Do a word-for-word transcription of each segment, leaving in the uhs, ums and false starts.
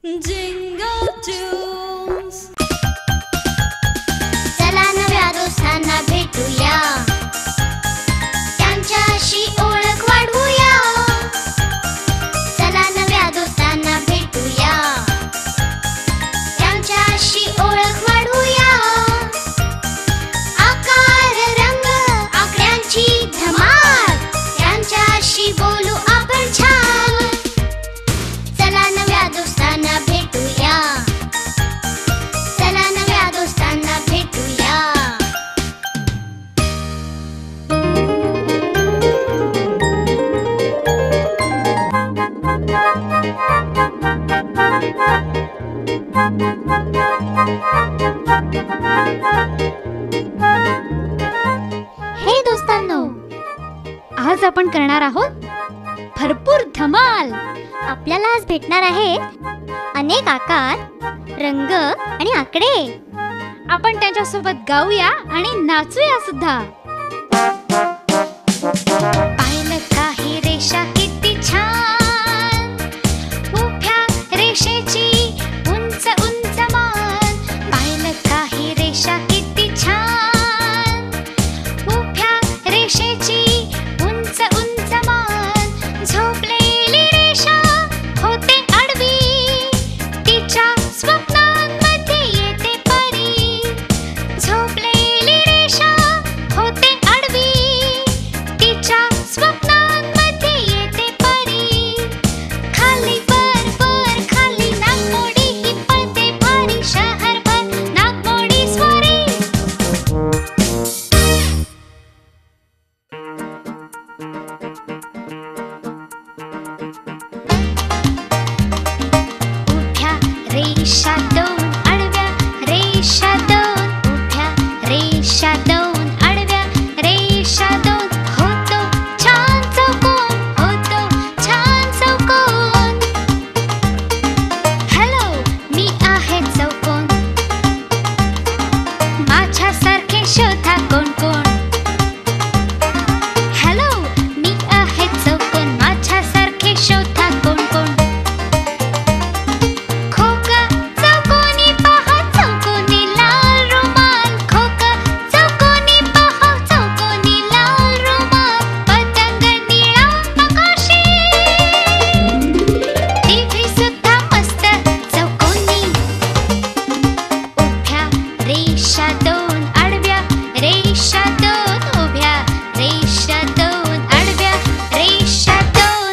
Jingle tunes. चला नव्या दोस्तांना भेटूया, त्यांच्याशी ओळख वाढवूया. चला नव्या दोस्तांना भेटूया, त्यांच्याशी ओळख वाढवूया. आकार रंग आकड्यांची धमाल, त्यांच्याशी बोलू आपण छान. चला नव्या दोस्तांना भेटूया, चला नव्या दोस्तांना भेटूया. हे दोस्तांनो, आज आपण करणार आहोत भरपूर धमाल. आपल्याला आज भेटणार आहे अनेक आकार, रंग आणि आकडे. आपण त्यांच्यासोबत गाऊया आणि नाचूया सुद्धा. पाहिलं का ही रेषा किती छान, उभ्या रेषेची उंच उंच मान. पाहिलं का ही रेषा किती छान, उभ्या रेषेची उंच उंच मान. झोपलेली रेषा होते आडवी, तिच्या स्वप्नांमध्ये येते परी. झोपलेली रेषा होते आडवी, तिच्या स्वप्नांमध्ये येते परी. खाली वर वर खाली नागमोडी ही पळते भारी, शहरभर नागमोडी स्वारी. उभ्या रेषा दोन आडव्या रेषा दोन, उभ्या रेषा दोन आडव्या रेषा दोन. होतो छान चौकोन, होतो छान चौकोन. हॅलो, मी आहे चौकोन, माझ्यासारखे शोधा कोण कोण. हॅलो, मी आहे चौकोन, माझ्यासारखे शोधा कोण कोण. खोका चौकोनी पहा, चौकोनी लाल रुमाल. खोका चौकोनी पहा, चौकोनी लाल रुमाल. पतंग निळा आकाशी, टीव्ही सुद्धा मस्त चौकोनी. उभ्या रेषा दोन आडव्या रेषा दोन, उभ्या रेषा दोन आडव्या रेषा दोन.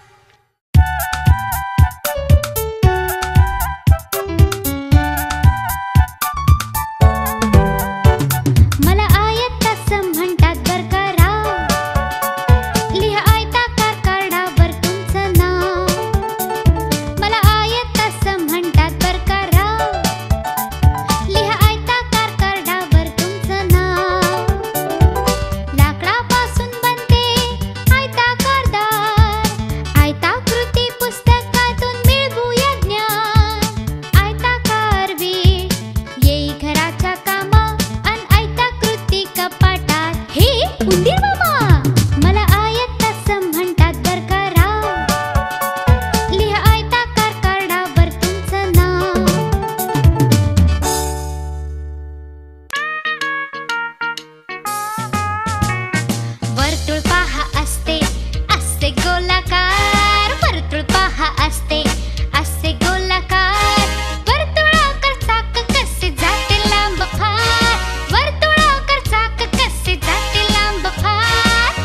मला आयत असं म्हणतात बर का राव, लिहा आयताकार कार्डावर तुमचं नाव. मला आयत असं म्हणतात बर का राव, लिहा आयताकार कार्डावर तुमचं नाव. लाकडापासून बनते आयताकार दार, आयताकृती पुस्तकातून मिळवूया ज्ञान. आयताकार वेळ येई घराच्या कामा, अन आयताकृती कपाटात हे उंदीर मामा. मला आयत असं म्हणतात बर का राव, लिहा आयताकार कार्डावर तुमचं नाव. वर्तुळ पहा असते असे गोलाकार, वर्तुळ पहा असते असे गोलाकार. वर्तुळाकार चाक कसे जाते लांब फार, वर्तुळाकार चाक कसे जाते लांब फार.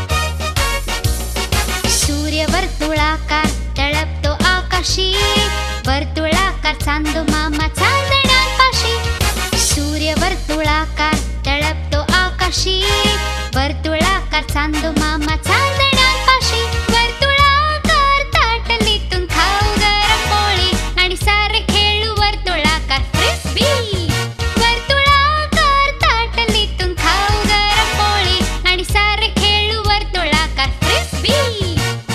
सूर्य वर्तुळाकार तळपतो आकाशी, वर्तुळाकार चांदो मामा चांदण्यापाशी. सूर्य वर्तुळाकार तळपतो आकाशी, वर्तुळाकार चांदो मामा चांदण्यापाशी. वर्तुळाकार ताटलीतून खाऊ गरम पोळी, आणि सारे खेळू वर्तुळाकार फ्रिस्बी. वर्तुळाकार ताटलीतून खाऊ गरम पोळी, आणि सारे खेळू वर्तुळाकार फ्रिस्बी.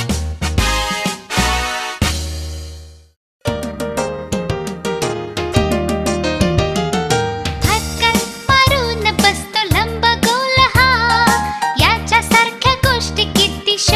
फटकन मारून बसतो लंब गोल हा, याच्यासारख्या गोष्टी किती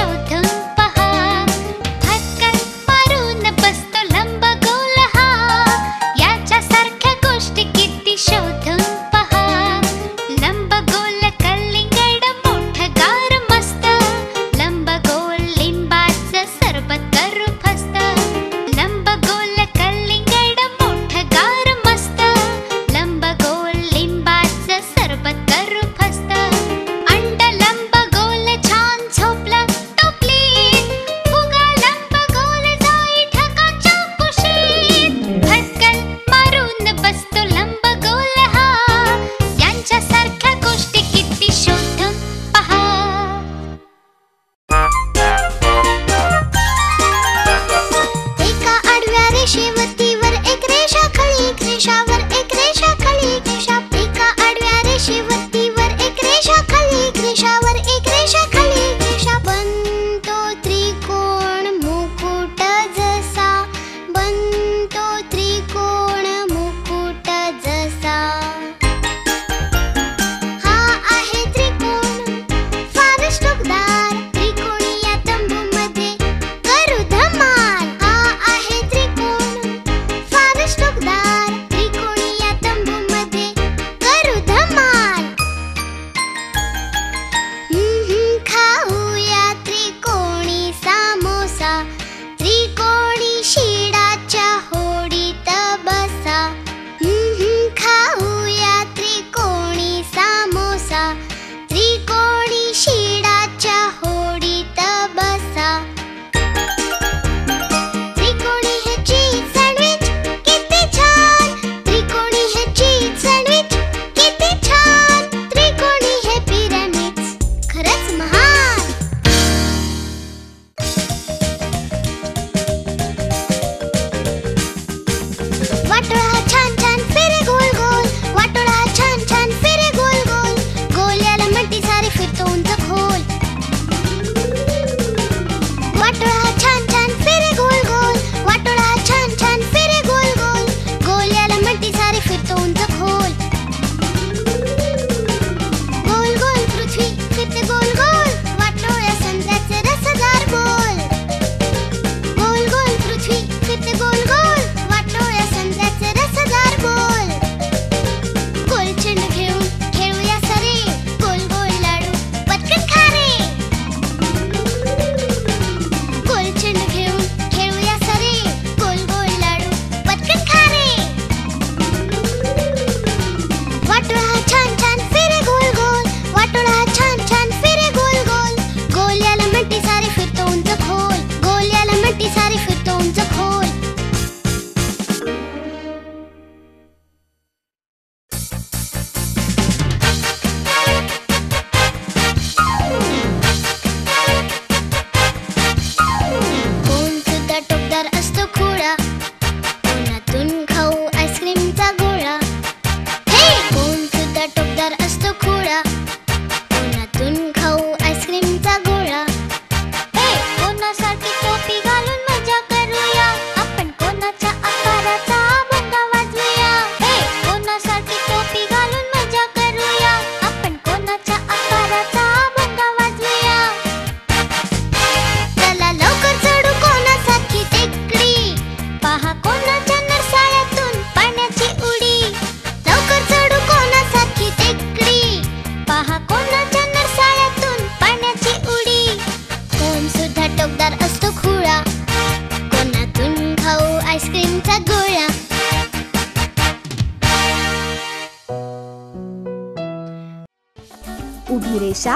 उभी रेषा,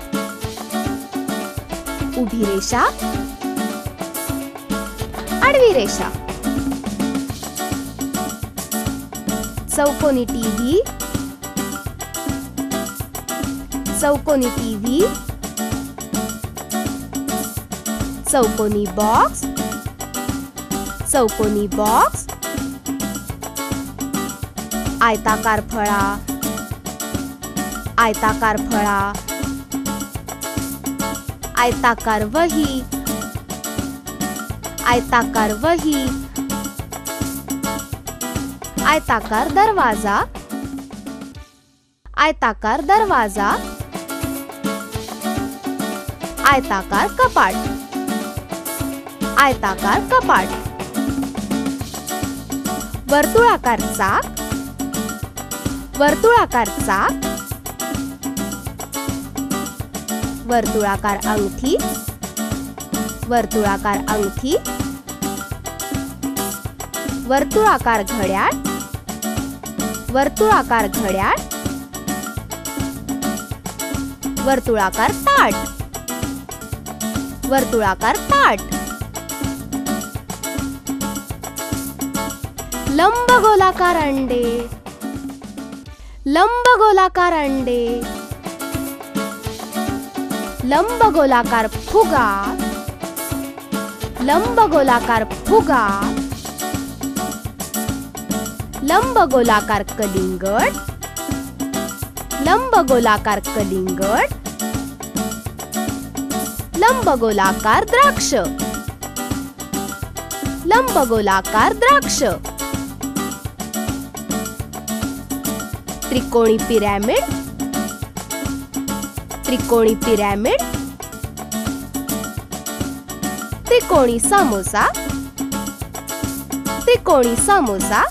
उभी रेषा, आडवी रेषा, चौकोनी टीव्ही, चौकोनी टीव्ही, चौकोनी बॉक्स, चौकोनी बॉक्स, आयताकार फळा, आयताकार फळा, आयताकार वही, आयताकार वही, आयताकार दरवाजा, आयताकार दरवाजा, आयताकार कपाट, आयताकार कपाट, वर्तुळाकार चाक, वर्तुळाकार चाक, वर्तुळाकार अंगठी, वर्तुळाकार अंगठी, वर्तुळाकार घड्याळ, वर्तुळाकार घड्याळ, वर्तुळाकार ताट, वर्तुळाकार ताट, लंबगोलाकार अंडे, लंबगोलाकार अंडे, लंबगोलाकार फुगा, लंबगोलाकार फुगा, लंबगोलाकार कलिंगड, लंबगोलाकार कलिंगड, लंबगोलाकार द्राक्ष, लंबगोलाकार द्राक्ष, त्रिकोणी पिरॅमिड, त्रिकोणी पिरॅमिड, त्रिकोणी समोसा, त्रिकोणी समोसा,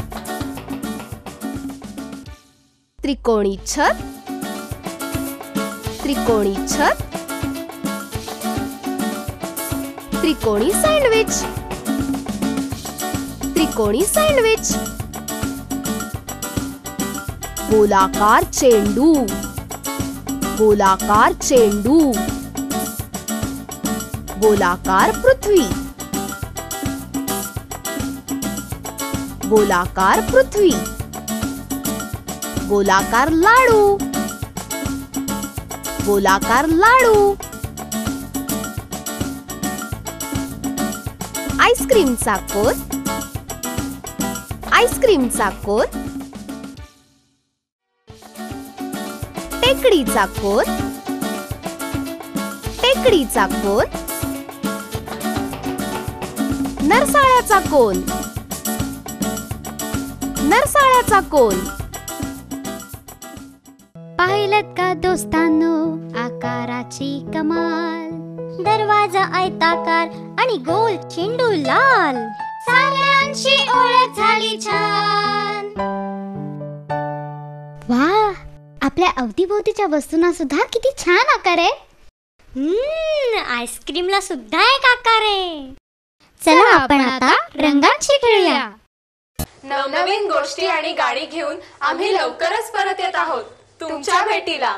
त्रिकोणी छत, त्रिकोणी छत, त्रिकोणी सँडविच, त्रिकोणी सँडविच, गोलाकार चेंडू, गोलाकार चेंडू, गोलाकार पृथ्वी, गोलाकार पृथ्वी, गोलाकार लाडू, गोलाकार लाडू, आईस्क्रीमचा कोन, आईस्क्रीमचा कोन, टेकडीचा कोन, टेकडीचा कोन, नरसाळ्याचा कोन, नरसाळ्याचा कोन. पाहिलत का दोस्तांनो आकाराची कमाल, दरवाजा आयताकार आणि गोल चेंडू लाल, साऱ्यांची ओळख झाली छान. वा, आपल्या अवतीभोवतीच्या वस्तूंना सुद्धा किती छान आकार आहे. हम्म, आईस्क्रीमला सुद्धा एक आकार आहे. चला आपण आता रंगांची खेळूया. नवनवीन गोष्टी आणि गाणी घेऊन आम्ही लवकरच परत येत आहोत तुमच्या भेटीला.